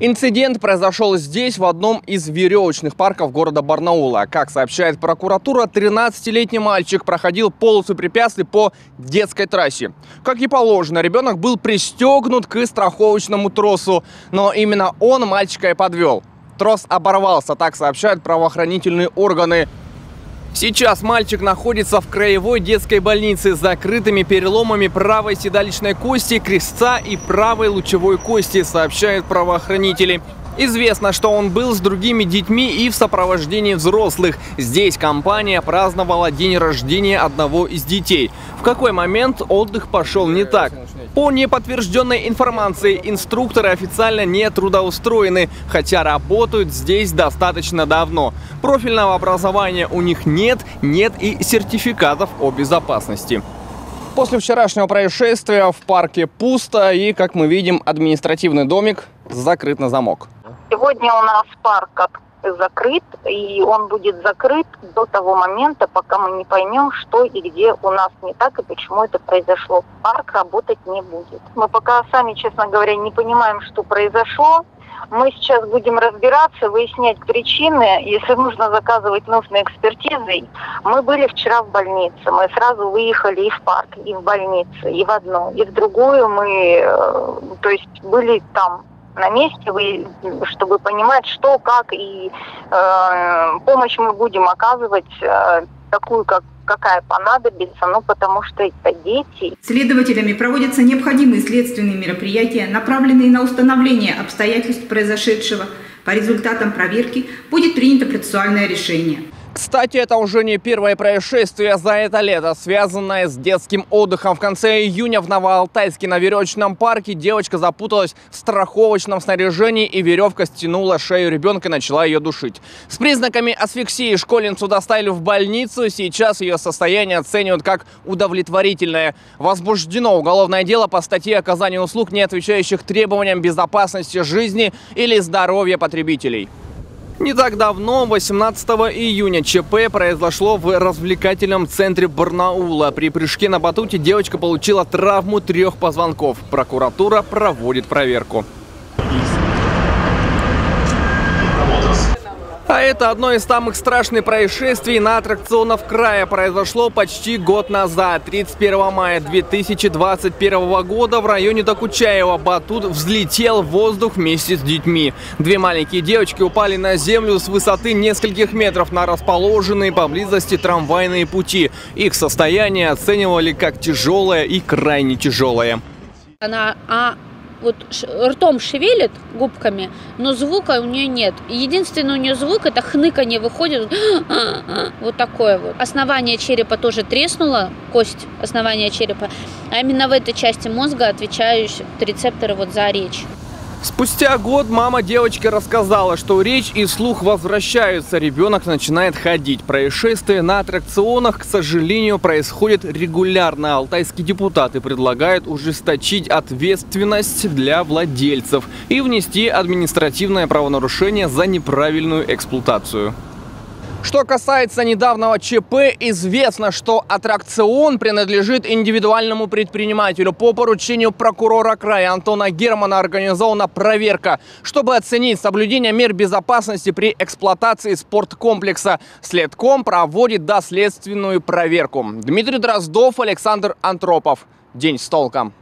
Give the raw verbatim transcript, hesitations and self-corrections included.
Инцидент произошел здесь, в одном из веревочных парков города Барнаула. Как сообщает прокуратура, тринадцатилетний мальчик проходил полосу препятствий по детской трассе. Как и положено, ребенок был пристегнут к страховочному тросу, но именно он мальчика и подвел. Трос оборвался, так сообщают правоохранительные органы. Сейчас мальчик находится в краевой детской больнице с закрытыми переломами правой седалищной кости, крестца и правой лучевой кости, сообщают правоохранители. Известно, что он был с другими детьми и в сопровождении взрослых. Здесь компания праздновала день рождения одного из детей. В какой момент отдых пошел не так? По неподтвержденной информации, инструкторы официально не трудоустроены, хотя работают здесь достаточно давно. Профильного образования у них нет, нет и сертификатов о безопасности. После вчерашнего происшествия в парке пусто и, как мы видим, административный домик закрыт на замок. Сегодня у нас парк закрыт, и он будет закрыт до того момента, пока мы не поймем, что и где у нас не так и почему это произошло. Парк работать не будет. Мы пока сами, честно говоря, не понимаем, что произошло. Мы сейчас будем разбираться, выяснять причины. Если нужно заказывать нужные экспертизы. Мы были вчера в больнице. Мы сразу выехали и в парк, и в больницу, и в одну, и в другую. Мы, то есть, были там на месте, чтобы понимать, что, как, и э, помощь мы будем оказывать э, такую, как какая понадобится, ну потому что это дети. Следователями проводятся необходимые следственные мероприятия, направленные на установление обстоятельств произошедшего. По результатам проверки будет принято процессуальное решение. Кстати, это уже не первое происшествие за это лето, связанное с детским отдыхом. В конце июня в Новоалтайске на веревочном парке девочка запуталась в страховочном снаряжении, и веревка стянула шею ребенка и начала ее душить. С признаками асфиксии школьницу доставили в больницу. Сейчас ее состояние оценивают как удовлетворительное. Возбуждено уголовное дело по статье оказания услуг, не отвечающих требованиям безопасности жизни или здоровья потребителей. Не так давно, восемнадцатого июня, ЧП произошло в развлекательном центре Барнаула. При прыжке на батуте девочка получила травму трех позвонков. Прокуратура проводит проверку. А это одно из самых страшных происшествий на аттракционах края. Произошло почти год назад, тридцать первого мая две тысячи двадцать первого года, в районе Докучаева батут взлетел в воздух вместе с детьми. Две маленькие девочки упали на землю с высоты нескольких метров на расположенные поблизости трамвайные пути. Их состояние оценивали как тяжелое и крайне тяжелое. Она а... вот ртом шевелит, губками, но звука у нее нет. Единственный у нее звук — это хныканье выходит. Вот такое вот. Основание черепа тоже треснуло, кость основания черепа. А именно в этой части мозга отвечают рецепторы вот за речь. Спустя год мама девочки рассказала, что речь и слух возвращаются, ребенок начинает ходить. Происшествия на аттракционах, к сожалению, происходят регулярно. Алтайские депутаты предлагают ужесточить ответственность для владельцев и внести административное правонарушение за неправильную эксплуатацию. Что касается недавнего ЧП, известно, что аттракцион принадлежит индивидуальному предпринимателю. По поручению прокурора края Антона Германа организована проверка, чтобы оценить соблюдение мер безопасности при эксплуатации спорткомплекса. Следком проводит доследственную проверку. Дмитрий Дроздов, Александр Антропов. День с толком.